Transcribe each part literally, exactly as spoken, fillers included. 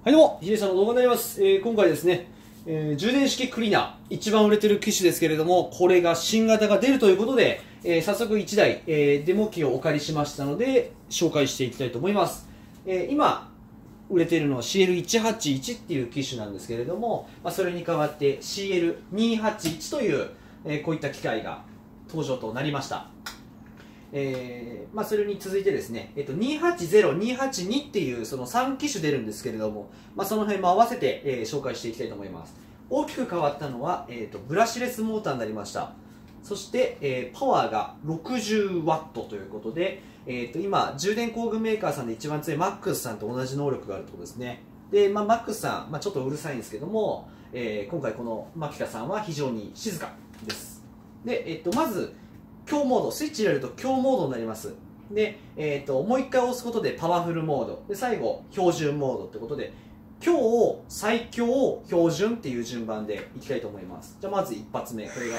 はいどうも、ヒデさんの動画になります。えー、今回ですね、えー、充電式クリーナー、一番売れてる機種ですけれども、これが新型が出るということで、えー、早速いちだい、えー、デモ機をお借りしましたので、紹介していきたいと思います。えー、今、売れているのは シーエルいちはちいち っていう機種なんですけれども、まあ、それに代わって シーエルにはちいち という、えー、こういった機械が登場となりました。えーまあ、それに続いてですね、えっと、にはちゼロ、にはちにっていうそのさん機種出るんですけれども、まあ、その辺も合わせて、えー、紹介していきたいと思います。大きく変わったのは、えー、とブラシレスモーターになりました。そして、えー、パワーが ろくじゅうワット ということで、えー、と今充電工具メーカーさんで一番強いマックスさんと同じ能力があるということですね。で、まあ、マックスさん、まあ、ちょっとうるさいんですけども、えー、今回このマキタさんは非常に静かです。で、えー、とまず強モード、スイッチ入れると強モードになります。で、えー、ともう一回押すことでパワフルモードで、最後標準モードってことで、強、最強、標準っていう順番でいきたいと思います。じゃあまず一発目、これが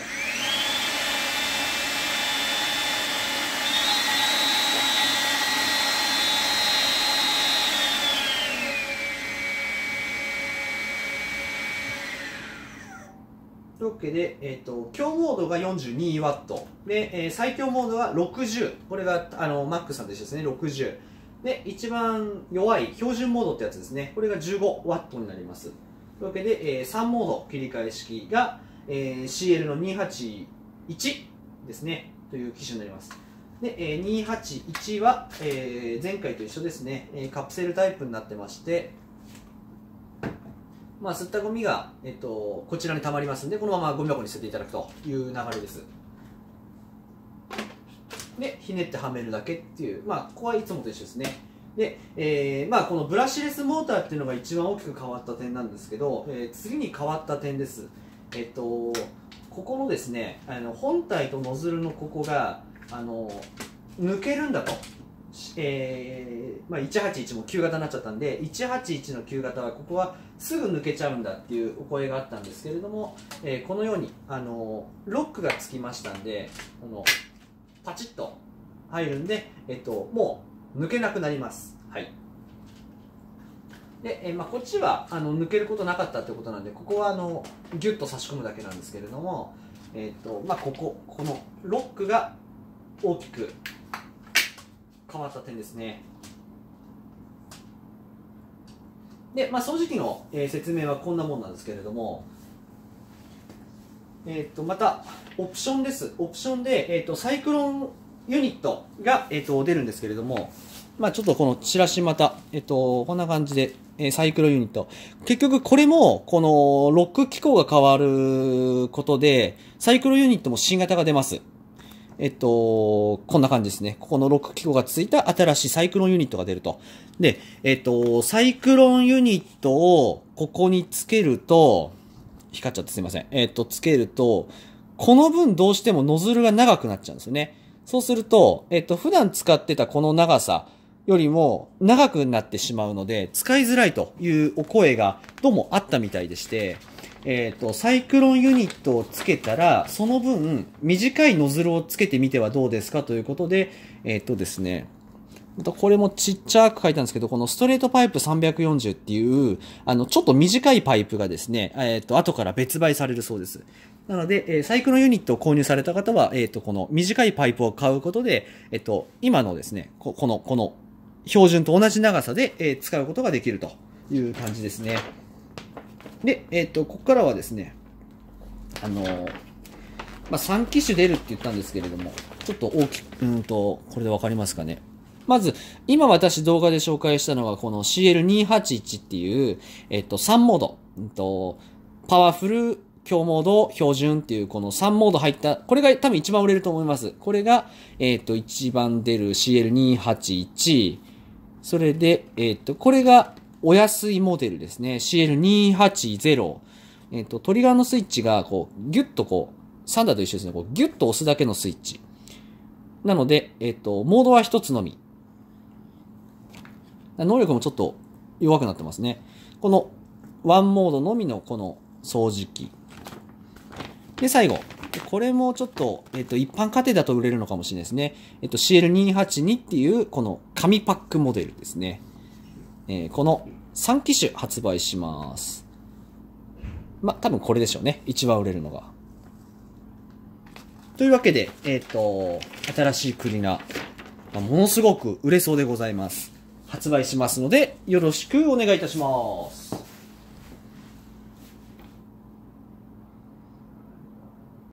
というわけで、えー、と強モードが よんじゅうにワット で、えー、最強モードがろくじゅう、これがあのマックスさんと一緒ですね。ろくじゅうで、一番弱い標準モードってやつですね、これが じゅうごワット になります。というわけで、えー、さんモード切り替え式が、えー、シーエル のにはちいちですねという機種になります。で、えー、にはちいちは、えー、前回と一緒ですね、えー、カプセルタイプになってまして、まあ、吸ったゴミが、えっと、こちらに溜まりますので、このままゴミ箱に捨てていただくという流れです。で、ひねってはめるだけっていう、まあ、ここはいつもと一緒ですね。で、えーまあ、このブラシレスモーターっていうのが一番大きく変わった点なんですけど、えー、次に変わった点です。えっと、ここのですね、あの本体とノズルのここが、あの抜けるんだと。えーまあ、いちはちいちも旧型になっちゃったんで、いちはちいちの旧型はここはすぐ抜けちゃうんだっていうお声があったんですけれども、えー、このようにあのロックがつきましたんで、このパチッと入るんで、えっと、もう抜けなくなります。はい。で、えーまあ、こっちはあの抜けることなかったってことなんで、ここはあのギュッと差し込むだけなんですけれども、えーとまあ、こここのロックが大きく変わった点ですね。で、まあ、掃除機の、えー、説明はこんなもんなんですけれども、えー、とまたオプションです。オプションで、えー、とサイクロンユニットが、えー、と出るんですけれども、まあ、ちょっとこのチラシまた、えー、とこんな感じで、えー、サイクロンユニット、結局これもこのロック機構が変わることでサイクロンユニットも新型が出ます。えっと、こんな感じですね。ここのロック機構がついた新しいサイクロンユニットが出ると。で、えっと、サイクロンユニットをここにつけると、光っちゃってすいません。えっと、つけると、この分どうしてもノズルが長くなっちゃうんですよね。そうすると、えっと、普段使ってたこの長さよりも長くなってしまうので、使いづらいというお声がどうもあったみたいでして、えっと、サイクロンユニットをつけたら、その分、短いノズルをつけてみてはどうですかということで、えっとですね、これもちっちゃく書いたんですけど、このストレートパイプさんびゃくよんじゅうっていう、あの、ちょっと短いパイプがですね、えっと、後から別売されるそうです。なので、サイクロンユニットを購入された方は、えっと、この短いパイプを買うことで、えっと、今のですね、この、この、標準と同じ長さで、えー、使うことができるという感じですね。で、えっと、ここからはですね、あのー、まあ、さん機種出るって言ったんですけれども、ちょっと大きく、うんと、これでわかりますかね。まず、今私動画で紹介したのが、この シーエルにはちいち っていう、えっと、さんモード、うんと、パワフル、強モード、標準っていう、このさんモード入った、これが多分一番売れると思います。これが、えっと、一番出る シーエルにはちいち、それで、えっと、これが、お安いモデルですね。シーエルにはちゼロ。えっと、トリガーのスイッチが、こう、ギュッとこう、サンダーと一緒ですね。こう、ギュッと押すだけのスイッチ。なので、えっと、モードは一つのみ。能力もちょっと弱くなってますね。この、ワンモードのみのこの掃除機。で、最後。これもちょっと、えっと、一般家庭だと売れるのかもしれないですね。えっと、シーエルにはちに っていう、この紙パックモデルですね。えー、このさん機種発売します。ま、多分これでしょうね。一番売れるのが。というわけで、えっと、新しいクリーナー、ものすごく売れそうでございます。発売しますので、よろしくお願いいたします。